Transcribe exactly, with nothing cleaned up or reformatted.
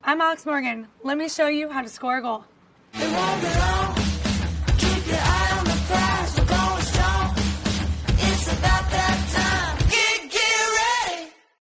I'm Alex Morgan. Let me show you how to score a goal.